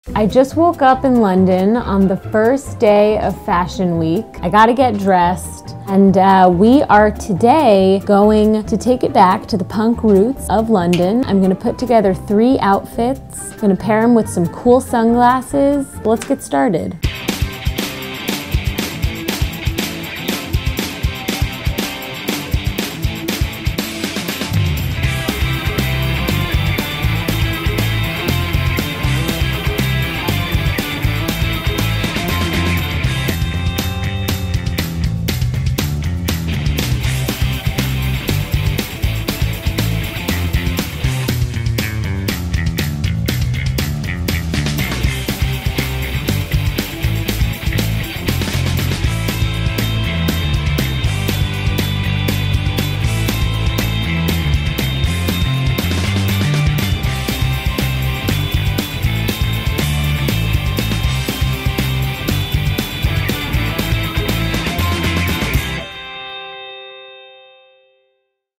I just woke up in London on the first day of Fashion Week. I gotta get dressed, and we are today going to take it back to the punk roots of London. I'm gonna put together 3 outfits. I'm gonna pair them with some cool sunglasses. Let's get started.